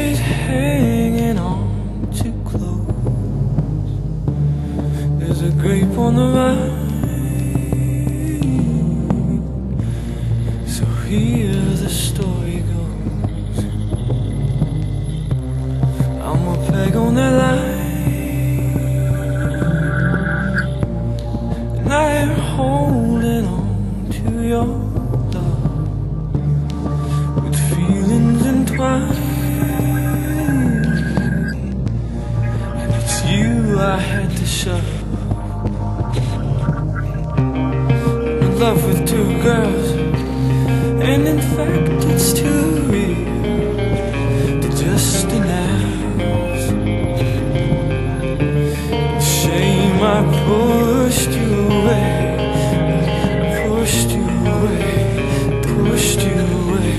it hanging on too close. There's a grape on the vine, so here the story goes. I'm a peg on that line, and I'm holding on to your love with feelings entwined. And it's you I had to shove. I'm in love with two girls, and in fact it's too real to just announce. Shame I pushed you away, pushed you away, pushed you away.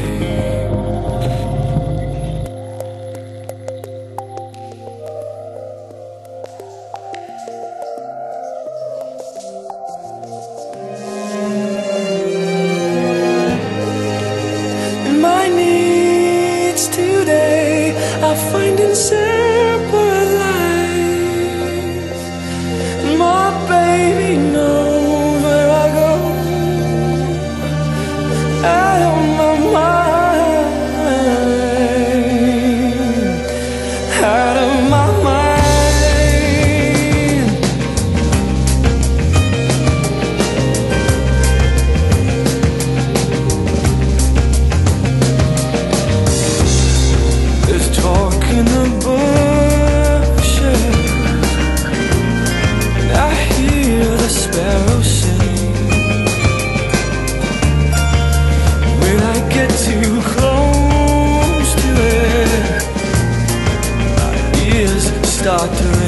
My needs today I find in separate lives. My baby knows where I go, out of my mind, out of my mind. There's talk in the bushes, and I hear the sparrow sing. When I get too close to it, my ears start to